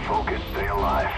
focused. Stay alive.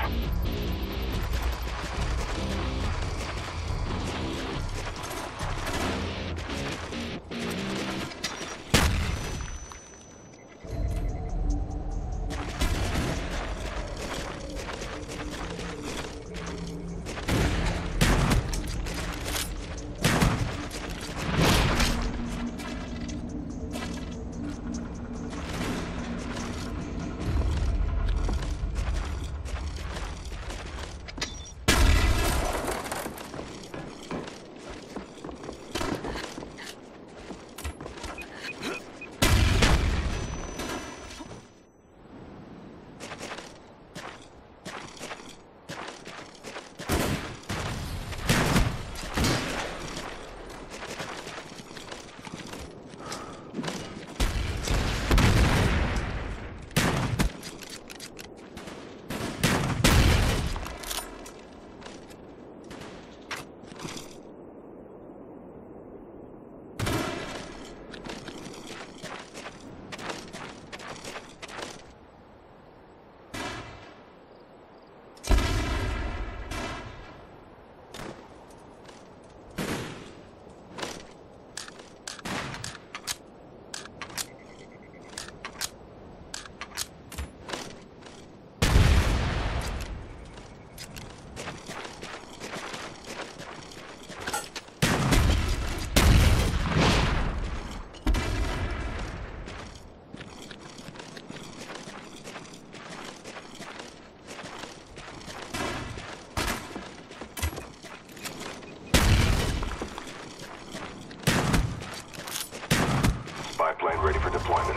Spy plane ready for deployment.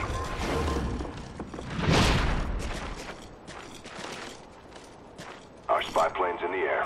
Our spy plane's in the air.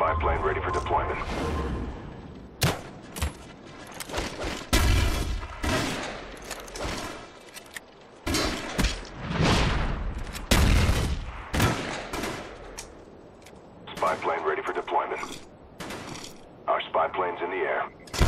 spy plane ready for deployment. Spy plane ready for deployment. Our spy plane's in the air.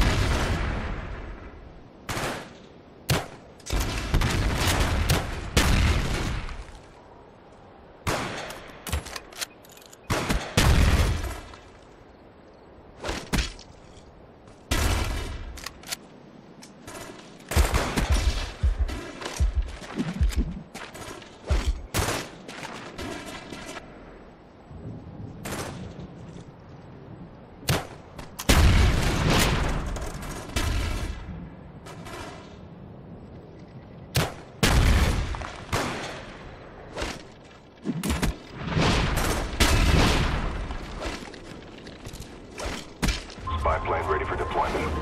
Spy plane ready for deployment.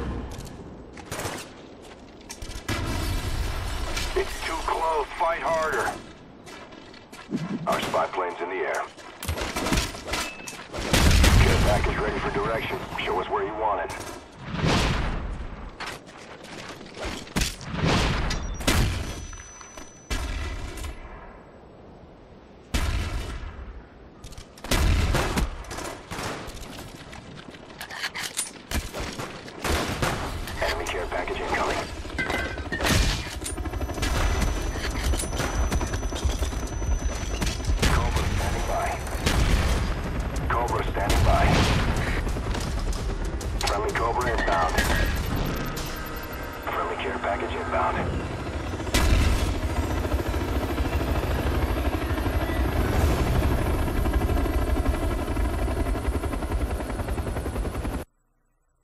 It's too close. Fight harder. Our spy plane's in the air. Care package ready for direction. Show us where you want it. Enemy care package incoming. Cobra standing by. Cobra standing by. Friendly Cobra inbound. Friendly care package inbound.